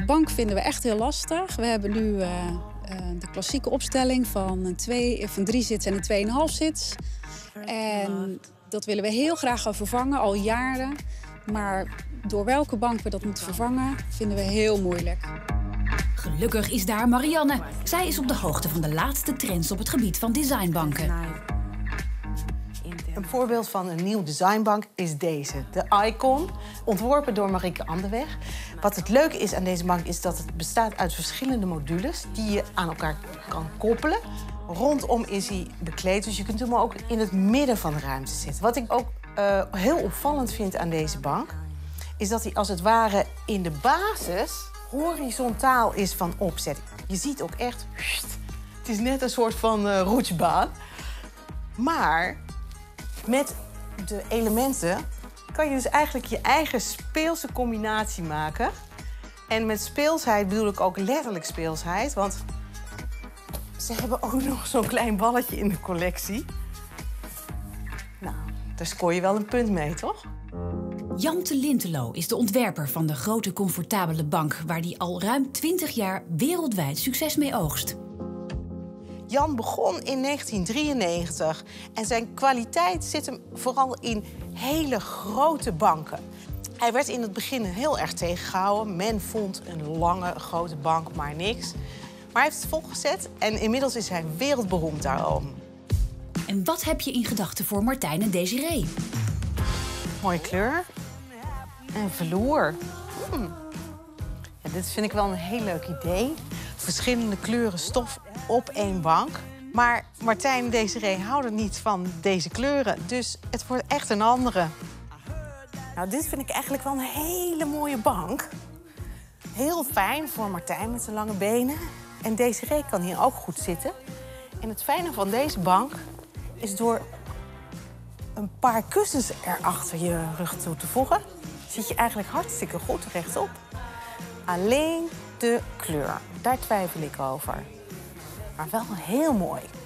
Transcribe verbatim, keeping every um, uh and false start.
de bank vinden we echt heel lastig. We hebben nu uh, uh, de klassieke opstelling van een, twee, of een drie zits en een tweeënhalf zits. En dat willen we heel graag gaan vervangen, al jaren. Maar door welke bank we dat moeten vervangen, vinden we heel moeilijk. Gelukkig is daar Marianne. Zij is op de hoogte van de laatste trends op het gebied van designbanken. Een voorbeeld van een nieuwe designbank is deze, de Icon, ontworpen door Marieke Anderweg. Wat het leuke is aan deze bank is dat het bestaat uit verschillende modules die je aan elkaar kan koppelen. Rondom is hij bekleed, dus je kunt hem ook in het midden van de ruimte zitten. Wat ik ook uh, heel opvallend vind aan deze bank, is dat hij als het ware in de basis horizontaal is van opzet. Je ziet ook echt, het is net een soort van uh, roetsbaan. Maar met de elementen kan je dus eigenlijk je eigen speelse combinatie maken. En met speelsheid bedoel ik ook letterlijk speelsheid, want ze hebben ook nog zo'n klein balletje in de collectie. Nou, daar scoor je wel een punt mee, toch? Jan te Lintelo is de ontwerper van de grote comfortabele bank, waar hij al ruim twintig jaar wereldwijd succes mee oogst. Jan begon in negentien drieënnegentig en zijn kwaliteit zit hem vooral in hele grote banken. Hij werd in het begin heel erg tegengehouden. Men vond een lange, grote bank maar niks. Maar hij heeft het volgezet en inmiddels is hij wereldberoemd daarom. En wat heb je in gedachten voor Martijn en Desiree? Mooie kleur. En velour. Hmm. Ja, dit vind ik wel een heel leuk idee. Verschillende kleuren stof op één bank. Maar Martijn en Desiree houden niet van deze kleuren. Dus het wordt echt een andere. Nou, dit vind ik eigenlijk wel een hele mooie bank. Heel fijn voor Martijn met zijn lange benen. En Desiree kan hier ook goed zitten. En het fijne van deze bank is door een paar kussens erachter je rug toe te voegen, zit je eigenlijk hartstikke goed rechtop. Alleen de kleur, daar twijfel ik over. Maar wel heel mooi.